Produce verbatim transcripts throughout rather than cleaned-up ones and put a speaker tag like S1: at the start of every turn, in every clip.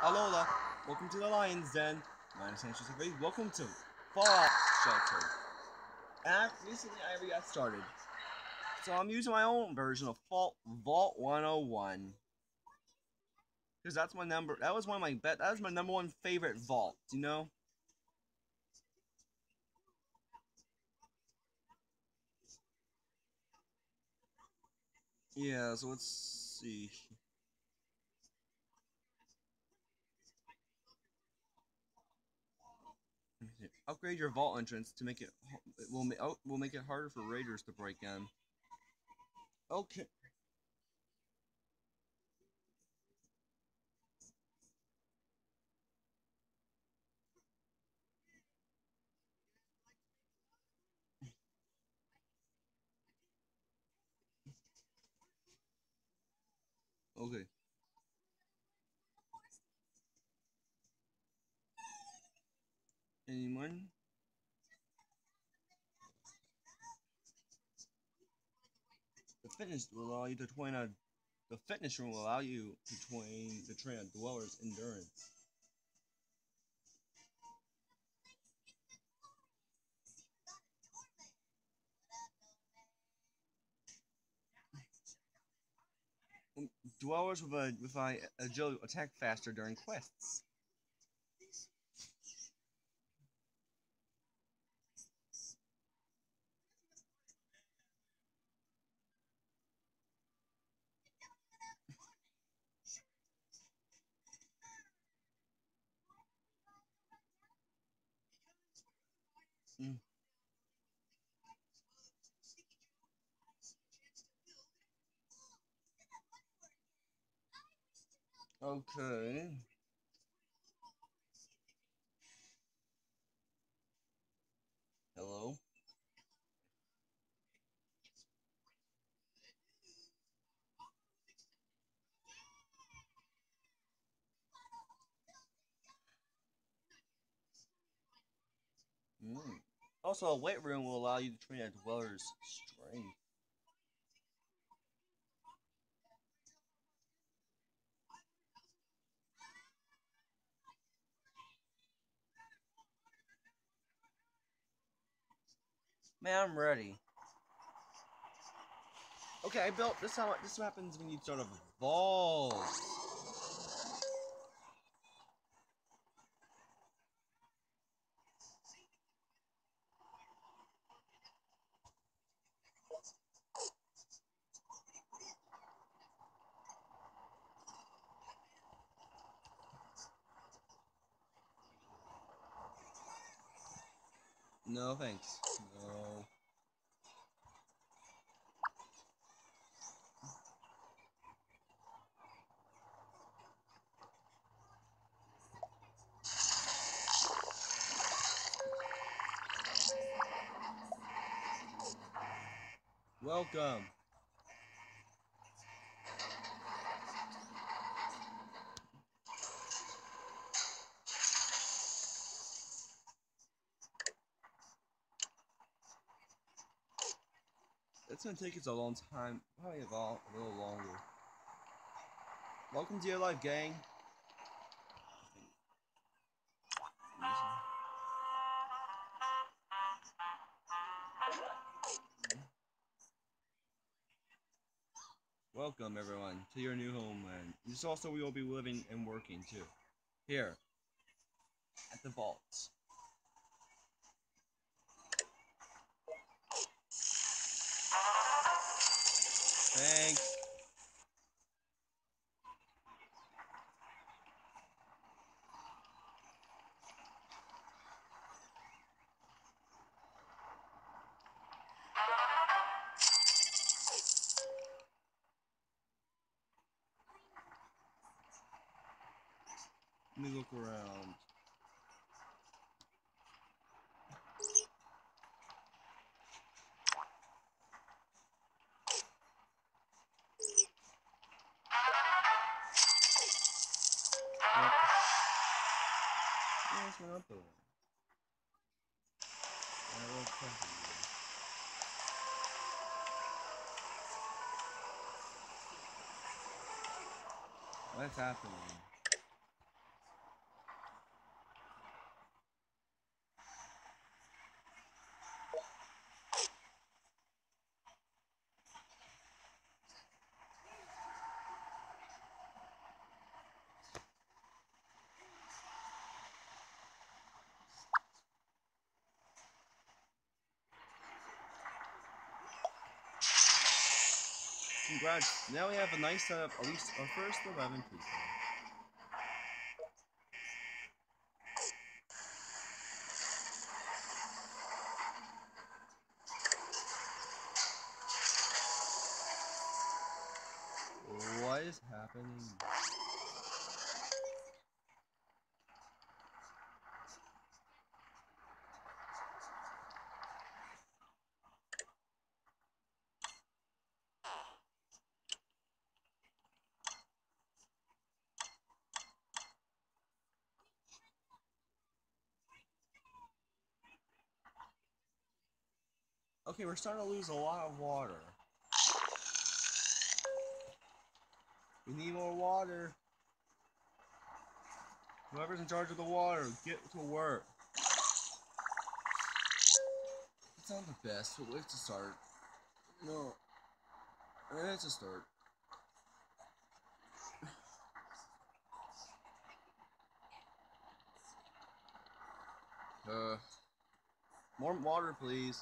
S1: Alola, welcome to the Lion's Den. My name is Sanchez Agreed. Welcome to Fallout Shelter. And recently I re got started. So I'm using my own version of Fault Vault one oh one. Because that's my number that was one of my bet that was my number one favorite vault, you know? Yeah, so let's see. Upgrade your vault entrance to make it it will make oh, will make it harder for raiders to break in. Okay. Okay. Anyone? The fitness will allow you to train a the fitness room will allow you to train to train a dweller's endurance. Um, Dwellers with a with a agility attack faster during quests. Mm. Okay. Hello. Mm. Also, a weight room will allow you to train a dweller's strength. Man, I'm ready. Okay, I built this. How this happens when you sort of evolve. No thanks. No. Welcome. It's gonna take us a long time. Probably a, vol- a little longer. Welcome to your life, gang. Welcome, everyone, to your new homeland. This is also where you'll be living and working, too. Here, at the vault. Thanks. Let me look around. Yep. Yeah, it's not up there. I will tell you. What's happening? congrats. Now we have a nice setup, at least our first eleven people. What is happening? Okay, we're starting to lose a lot of water. We need more water. Whoever's in charge of the water, get to work. It's not the best, but wait to start. No. It's a start. Uh, more water, please.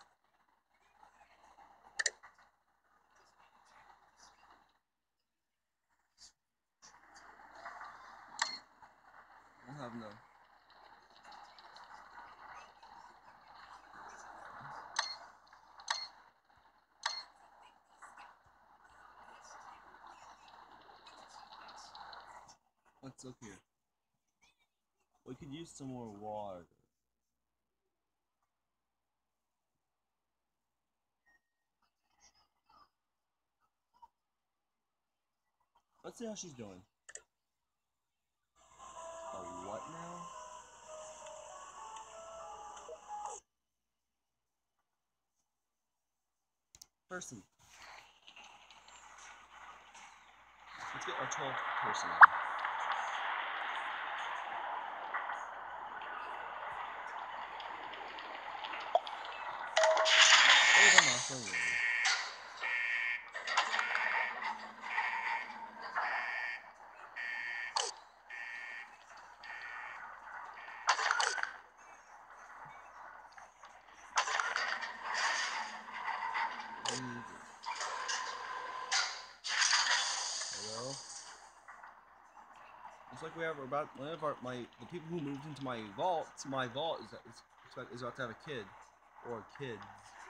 S1: We'll have no. Let's look here. We could use some more water. Let's see how she's doing. A what now? Person. Let's get our twelfth person. Oh, I'm off the way. Hello? Looks like we have about one of our my the people who moved into my vault. My vault is is, is about to have a kid or kids.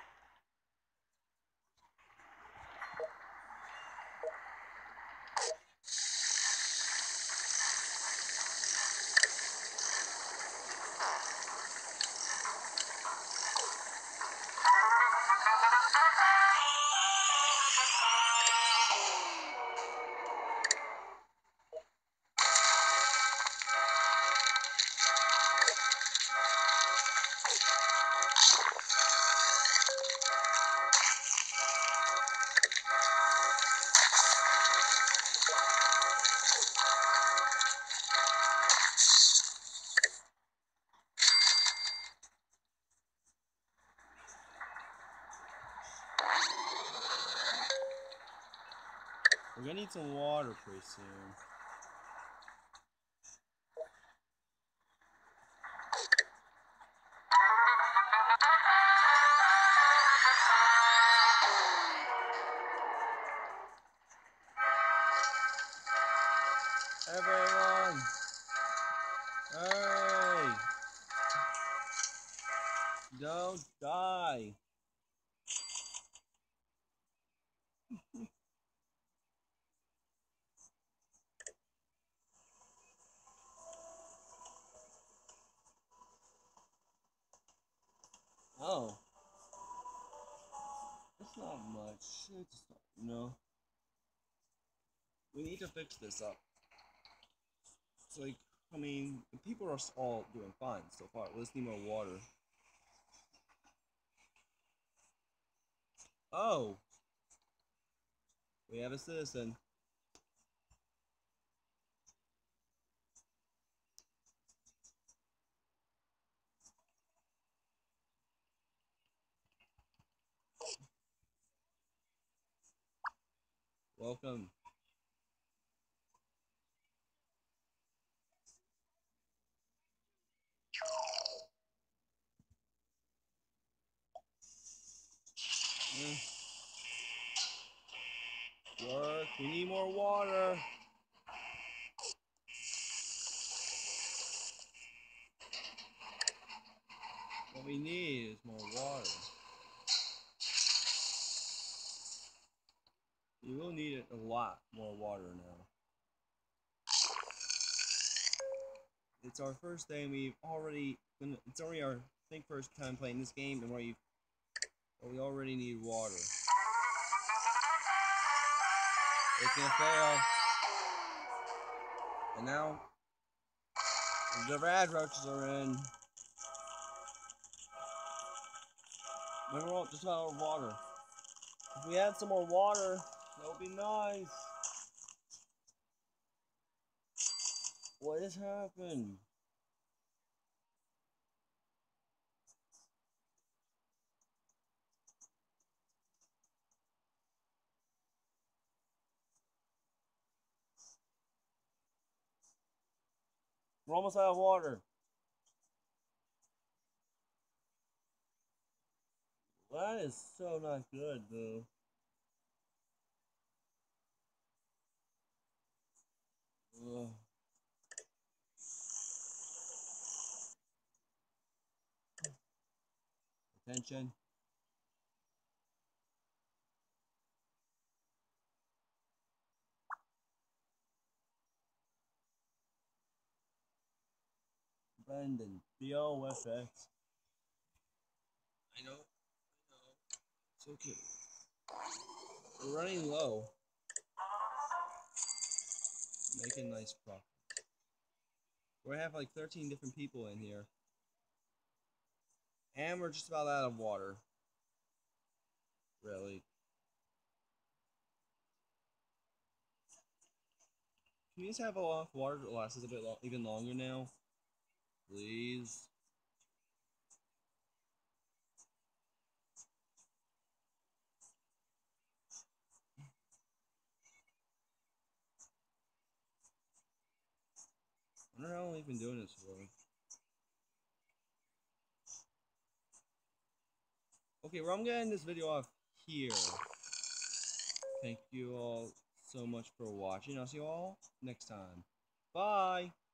S1: We're gonna need some water pretty soon. Everyone! Hey! Don't die! Oh. It's not much. It's not, no. We need to fix this up. It's like, I mean, the people are all doing fine so far. Let's need more water. Oh! We have a citizen. Welcome. Mm. We need more water. What we need is more water. We will need a lot more water now. It's our first day and we've already, it's already our, I think, first time playing this game, and we we already need water. It's gonna fail. And now, the rad roaches are in. Remember, we're just out of water. If we had some more water, that would be nice. What has happened? We're almost out of water. That is so not good, though. Ugh. Attention. Brandon, B O F X. I know. I know. It's okay. We're running low. Making nice profit. We have like thirteen different people in here. And we're just about out of water. Really. Can you just have a lot of water that lasts us a bit lo even longer now? Please. I wonder how long we've been doing this for. Okay, well, I'm gonna end this video off here. Thank you all so much for watching. I'll see you all next time. Bye!